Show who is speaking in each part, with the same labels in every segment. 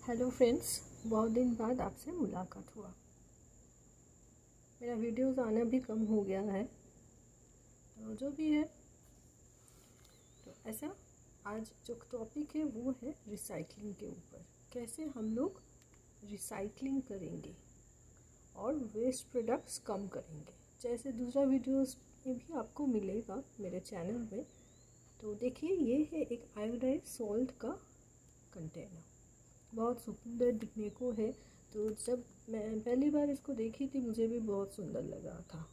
Speaker 1: Hello friends, बहुत दिन बाद आपसे मुलाकात हुआ। मेरा वीडियोस आना भी कम हो गया है, तो जो भी है, तो ऐसा आज जो टॉपिक है वो है रिसाइकलिंग के ऊपर। कैसे हम लोग रिसाइकलिंग करेंगे और वेस्ट प्रोडक्ट्स कम करेंगे। जैसे दूसरा वीडियोस में भी आपको मिलेगा मेरे चैनल में। तो देखिए, ये है एक आयोडाइड सॉल्ट का कंटेनर, बहुत सुंदर दिखने को है। तो जब मैं पहली बार इसको देखी थी मुझे भी बहुत सुंदर लगा था।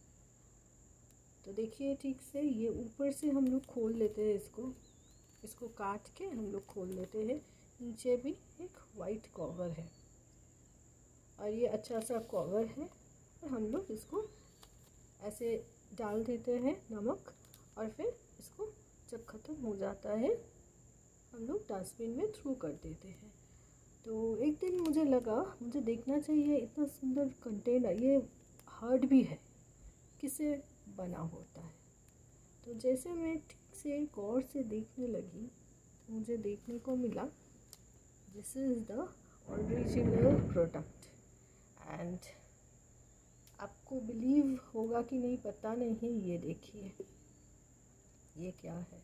Speaker 1: तो देखिए ठीक से, ये ऊपर से हम लोग खोल लेते हैं, इसको काट के हम लोग खोल लेते हैं। नीचे भी एक वाइट कवर है और ये अच्छा सा कवर है। और हम लोग इसको ऐसे डाल देते हैं नमक, और फिर इसको जब ख़त्म हो जाता है हम लोग डस्टबिन में थ्रो कर देते हैं। तो एक दिन मुझे लगा मुझे देखना चाहिए, इतना सुंदर कंटेनर, ये हार्ड भी है, किससे बना होता है। तो जैसे मैं ठीक से गौर से देखने लगी तो मुझे देखने को मिला this is the original product. And आपको बिलीव होगा कि नहीं पता नहीं, ये देखिए ये क्या है।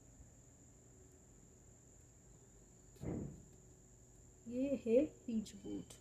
Speaker 1: ये है पीच बूट,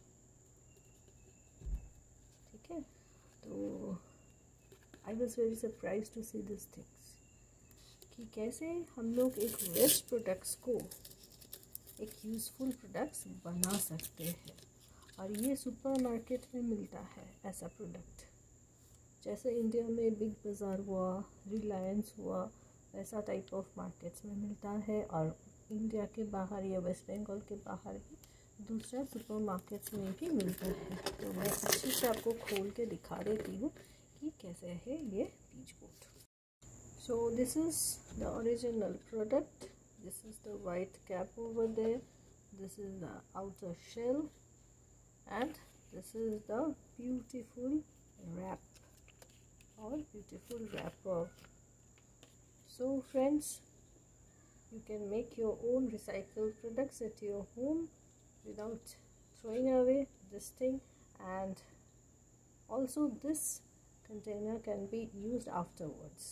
Speaker 1: ठीक है। तो I was very surprise to see this things कि कैसे हम लोग एक वेस्ट प्रोडक्ट्स को एक यूज़फुल प्रोडक्ट्स बना सकते हैं। और ये सुपरमार्केट में मिलता है ऐसा प्रोडक्ट। जैसे इंडिया में बिग बाज़ार हुआ, रिलायंस हुआ, वैसा टाइप ऑफ मार्केट्स में मिलता है। और इंडिया के बाहर या वेस्ट बंगाल के बाहर भी दूसरा सुपरमार्केट्स में भी मिलता है। तो मैं अच्छे से आपको खोल के दिखा देती हूँ कि कैसे है ये peach boot. So this is the original product. This is the white cap over there. This is the outer shell, and this is the beautiful wrap or beautiful wrapper. So friends, you can make your own recycled products at your home without throwing away this thing. And also this container can be used afterwards.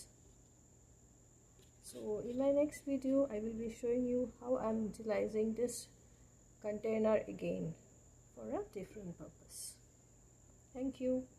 Speaker 1: So in my next video I will be showing you how I am utilizing this container again for a different purpose. Thank you.